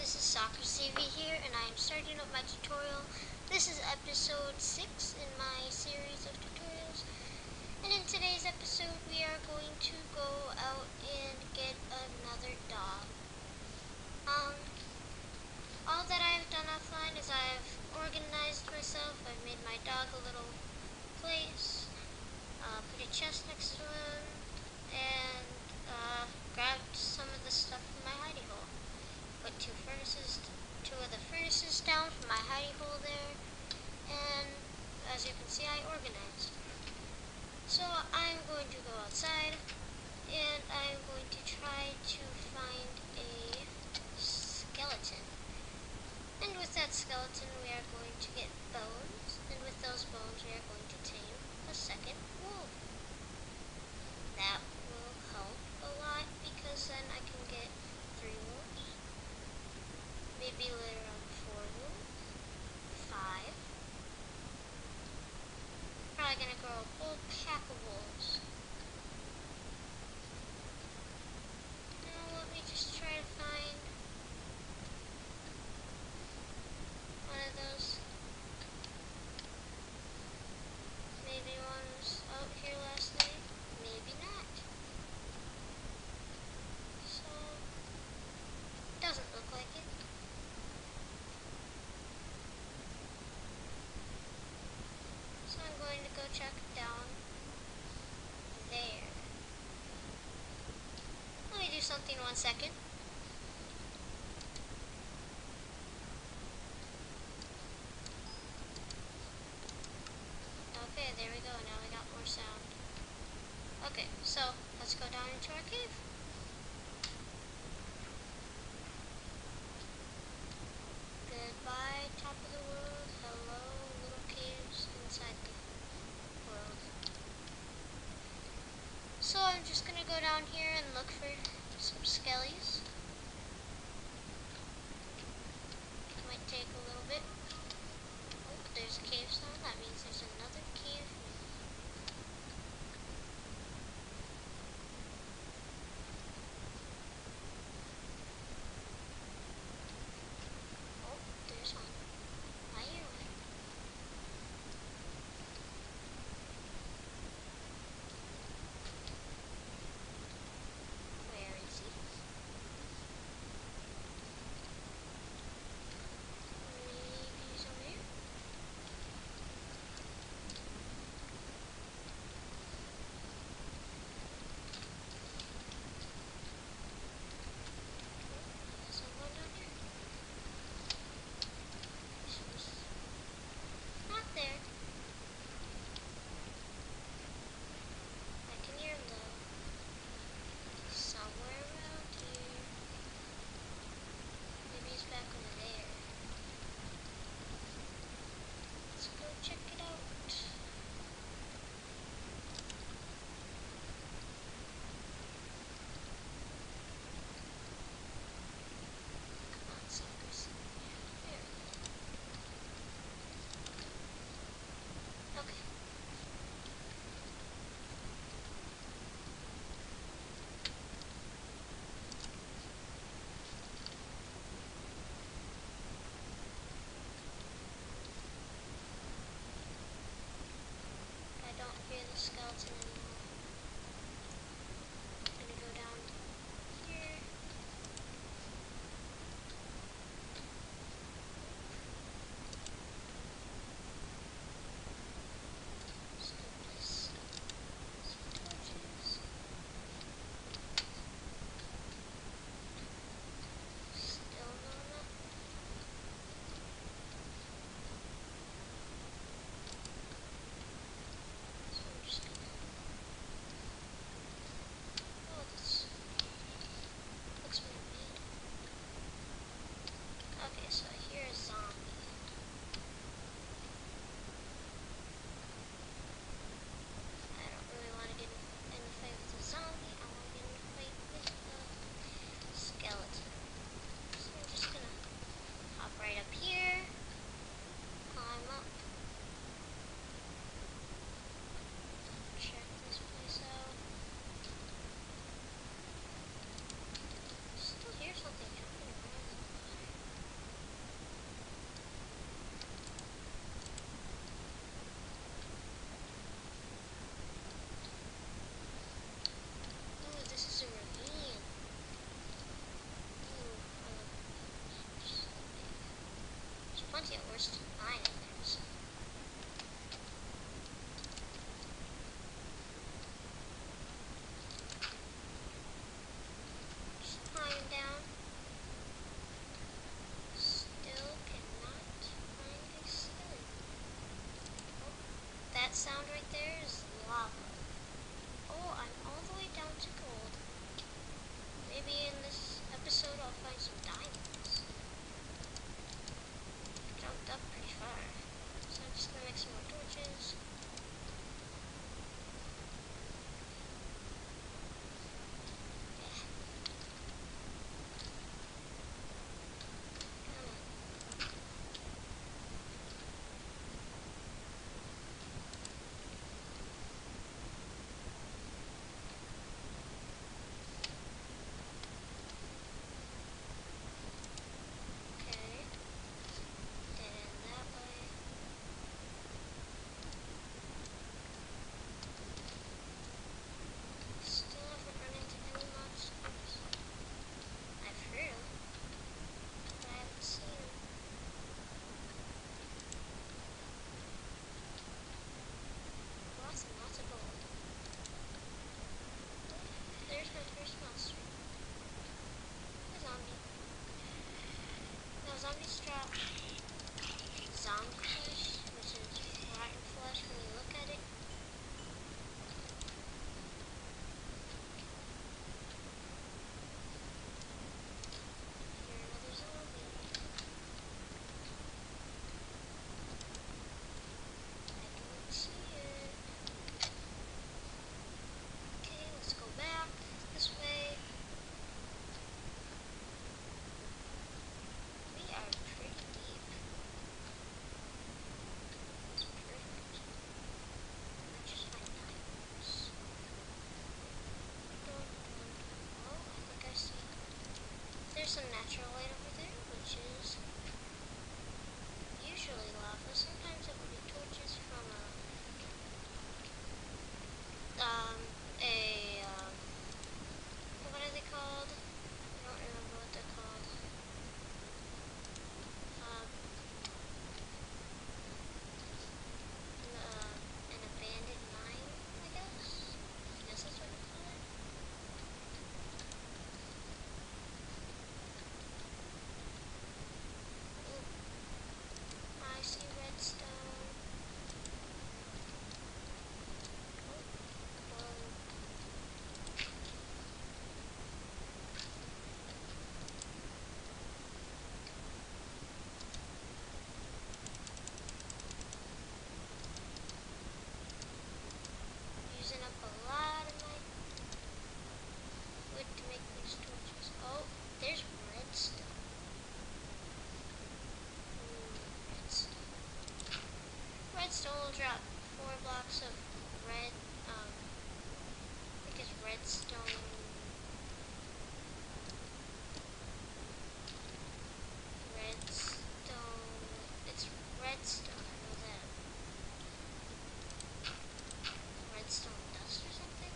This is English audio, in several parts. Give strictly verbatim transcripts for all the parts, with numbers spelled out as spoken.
this is Soccercv here, and I am starting up my tutorial. This is episode six in my series of tutorials, and in today's episode we are going to go out and get another dog. Um, all that I have done offline is I have organized myself. I've made my dog a little place, uh, put a chest next to him, and uh, grabbed some of the stuff from my hidey hole. Put two furnaces, two of the furnaces down from my hidey hole there, and as you can see, I organized. So I'm going to go outside, and I'm going to try to find a skeleton. And with that skeleton, we are going to get bones, and with those bones, we are going to tame a second wolf. That will help a lot because then I can get three wolves. Maybe later on four wolves, five. Probably gonna grow a whole pack of wolves. Now let me just try to find one of those. Maybe one was out here last night, maybe not. So, doesn't look like it. So I'm going to go check down there. Let me do something one second. Okay, there we go. Now we got more sound. Okay, so let's go down into our cave. Goodbye, top of the world. Hello, little caves inside the world. So I'm just gonna go down here and look for some skellies. sound right there is lava. Oh, I'm all the way down to gold. Maybe in this episode I'll find some diamonds. I jumped up pretty far. So I'm just gonna make some more torches. Zombies drop zombie flesh, which is rotten flesh when you look at it. Here, another zombie. I don't see it. Okay, let's go back this way. We are pretty deep. It's perfect. I just find diamonds. Oh, I think I see. There's some natural light over there, which is usually lava. Sometimes it will be torches from a um a um what are they called? I don't remember what they're called. Um, uh, an abandoned mine, I guess. I guess that's what you call it. Ooh, I see redstone. Oh, whoa. Using up a lot of my wood to make these torches. Oh, there's redstone. Ooh, redstone. Redstone will drop four blocks of red, um, I think it's redstone. Redstone. It's redstone, I know that. Redstone dust or something?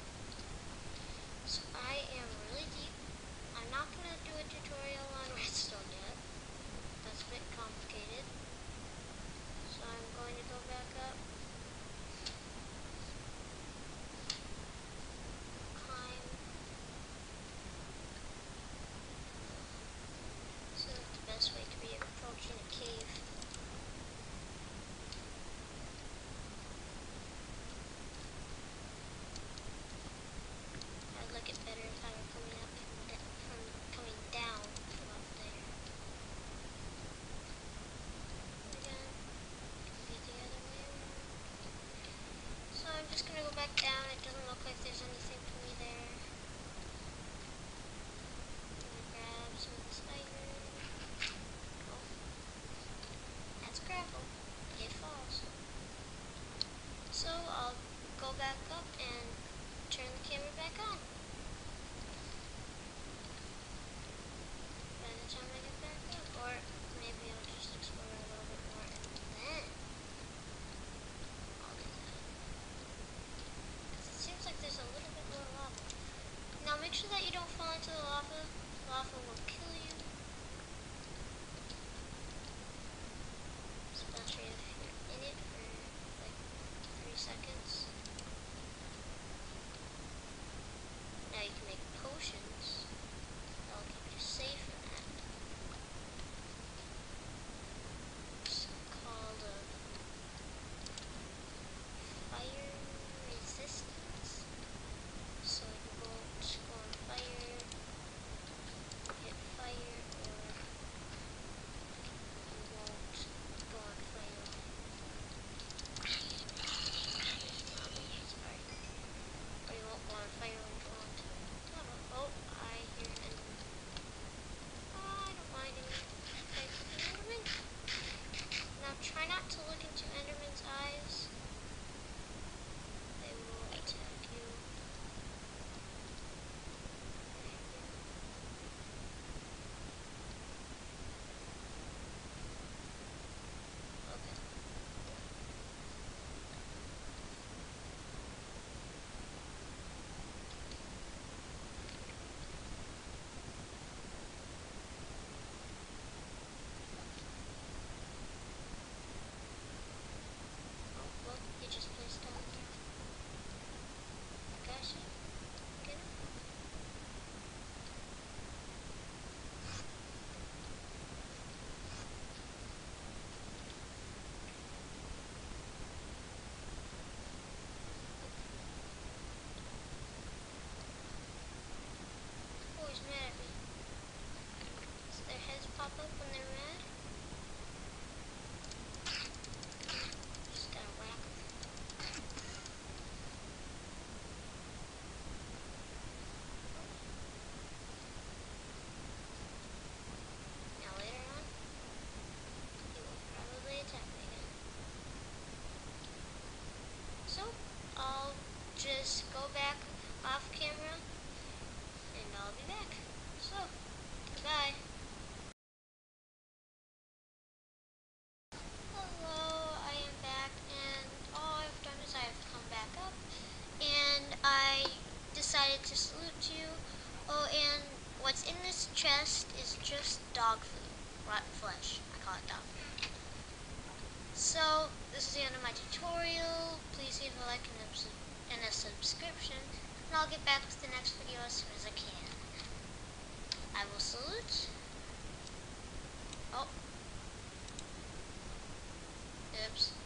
So I am really deep. I'm not going to do a tutorial on redstone yet. That's a bit complicated. So I'm going to go back up. Climb. So that's the best way to be approaching a cave. I'd like it better if I were coming up from, de from coming down from up there. Again, it could be the other way around. So I'm just gonna go back down. It doesn't look like there's anything for me there. I'm gonna grab some of this iron. Oh, that's gravel. It falls. So I'll go back up and turn the camera back on. By the time I get back up, or maybe I'll just explore a little bit more and then I'll do that. Because it seems like there's a little bit more lava. Now make sure that you don't fall into the lava. Lava will kill you. Especially if you're in it for like three seconds. Now you can make potions. That'll keep you safe from that. It's called a chest is just dog food, rotten flesh. I call it dog food. So, this is the end of my tutorial. Please leave a like and a, and a subscription, and I'll get back with the next video as soon as I can. I will salute. Oh. Oops.